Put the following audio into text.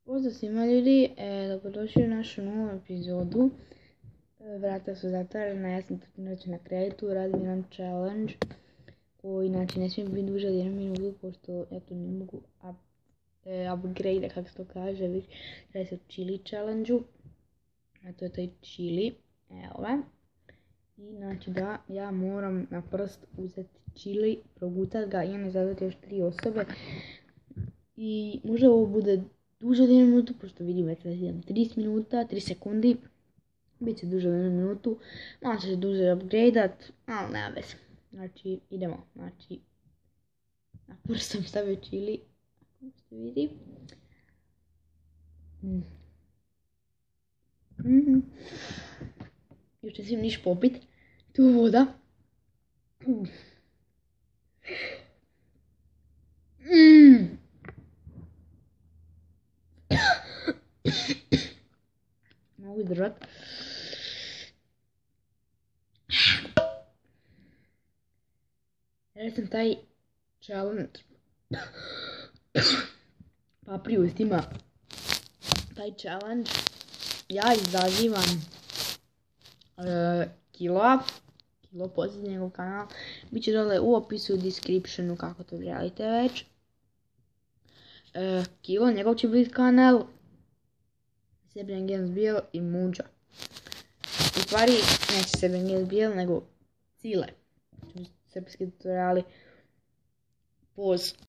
Pozdrav svima ljudi, dobrodošli u našu novu epizodu. Vrata su zatvorena, ja sam tu na kreditu, radim jedan challenge koji ne smije biti duže od 1 minutu, pošto ja tu ne mogu upgrade, kako se to kaže, radi se o chili challenge-u, a to je taj chili, evo ga. I znači da ja moram na prst uzeti chili, progutat ga i ne izazvati još 3 osobe. I možda ovo bude duže od 1 minutu, pošto vidim već 30 minuta, 3 sekundi. Biće duže od 1 minutu, malo će se duže upgradeat, ali nema veze. Znači, idemo, znači, na prst sam stavio chili, kako se vidi. Još ne smijem niš popit, tu voda. Mogu izdržat. Ja sam taj challenge pa priustima taj challenge ja izazivam kilo posljednji njegov kanal, bit će dole u opisu, u descriptionu, kako to želite već. Kilo, njegov će biti kanal, Serbian Games Bijel i Muđa. U stvari, neće Serbian Games Bijel, nego Cile. Srpski tutoriali. Poz.